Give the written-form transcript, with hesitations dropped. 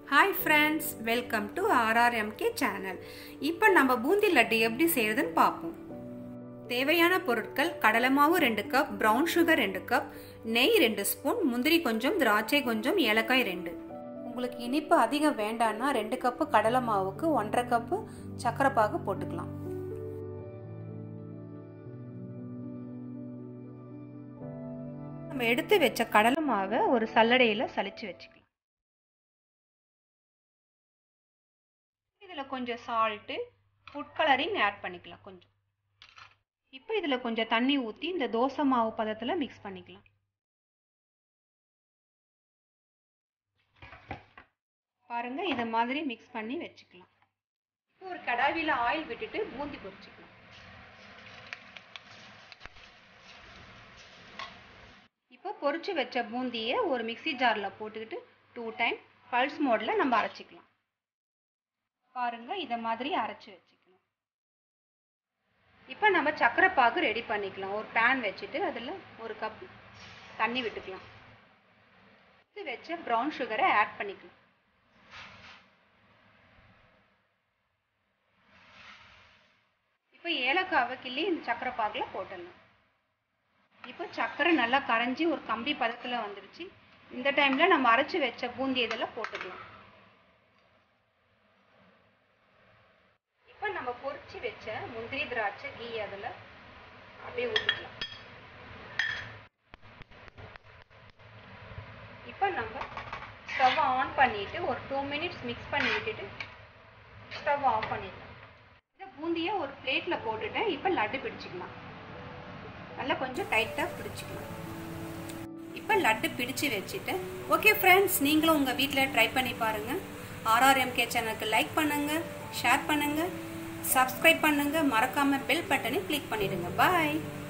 Hi friends, welcome to RRMK channel. இப்போ நம்ம பூந்தி லட்டு எப்படி செய்யறதுன்னு பாப்போம். தேவையான பொருட்கள் கடலை மாவு 2 கப், brown sugar 2 கப், நெய் 2 ஸ்பூன், முந்திரி கொஞ்சம், திராட்சை கொஞ்சம், ஏலக்காய் 2. உங்களுக்கு இனிப்பு அதிகம் வேண்டாம்னா 2 கப் கடலை மாவுக்கு 1.5 கப் சக்கரை பாகு போட்டுக்கலாம். நம்ம எடுத்து வெச்ச கடலை மாவை ஒரு சல்லடையில சலிச்சு வெச்சுக்கலாம். இதில் கொஞ்சம் சால்ட்டு, ஃபுட் கலரிங் ஆட் பண்ணிக்கலாம் கொஞ்சம். இப்போ இதில் கொஞ்சம் தண்ணி ஊற்றி இந்த தோசை மாவு பதத்தில் மிக்ஸ் பண்ணிக்கலாம். பாருங்கள், இதை மாதிரி மிக்ஸ் பண்ணி வச்சுக்கலாம். இப்போ ஒரு கடாயில் ஆயில் விட்டுட்டு பூந்தி பொரிச்சுக்கலாம். இப்போ பொரிச்சு வச்ச பூந்தியை ஒரு மிக்சி ஜாரில் போட்டுக்கிட்டு 2 டைம் பல்ஸ் மோடில் நம்ம அரைச்சிக்கலாம். பாருங்க, இதை மாதிரி அரைச்சி வச்சுக்கணும். இப்போ நம்ம சக்கரை பாகு ரெடி பண்ணிக்கலாம். ஒரு பேன் வச்சுட்டு அதில் 1 கப் தண்ணி விட்டுக்கலாம். இது வச்ச ப்ரௌன் சுகரை ஆட் பண்ணிக்கலாம். இப்போ ஏலக்காவை கிள்ளி இந்த சக்கரை பாகில் போட்டுடலாம். இப்போ சக்கரை நல்லா கரைஞ்சி ஒரு கம்பி பதத்தில் வந்துடுச்சு. இந்த டைமில் நம்ம அரைச்சி வச்ச பூந்தி இதில் போட்டுக்கலாம். இப்போ நம்ம பொரிச்சு வச்ச முந்திரி, திராட்சை, கீ அதில் அப்படியே ஊற்றிக்கலாம். இப்போ நம்ம ஸ்டவ் ஆன் பண்ணிட்டு ஒரு 2 மினிட்ஸ் மிக்ஸ் பண்ணி விட்டுட்டு ஸ்டவ் ஆஃப் பண்ணிடலாம். இந்த பூந்தியை ஒரு பிளேட்டில் போட்டுட்டேன். இப்போ லட்டு பிடிச்சிக்கலாம். நல்லா கொஞ்சம் டைட்டாக பிடிச்சிக்கலாம். இப்போ லட்டு பிடிச்சு வச்சுட்டு ஓகே ஃப்ரெண்ட்ஸ், நீங்களும் உங்கள் வீட்டில் ட்ரை பண்ணி பாருங்கள். RRMK சேனலுக்கு லைக் பண்ணுங்கள், ஷேர் பண்ணுங்கள், சப்ஸ்கிரைப் பண்ணுங்கள், மறக்காமல் பெல் பட்டனை கிளிக் பண்ணிடுங்க. பாய்.